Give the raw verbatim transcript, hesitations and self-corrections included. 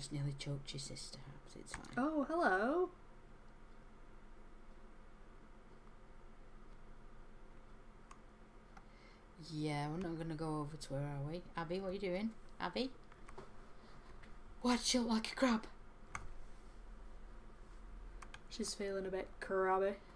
just nearly choked your sister, Habs. It's fine. Oh, hello. Yeah, we're not going to go over to her, are we? Abby, what are you doing? Abby? Why'd she look like a crab? She's feeling a bit crabby.